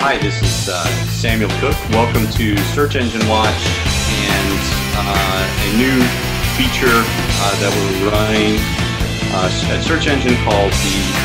Hi, this is Samuel Cook. Welcome to Search Engine Watch and a new feature that we're running at Search Engine called the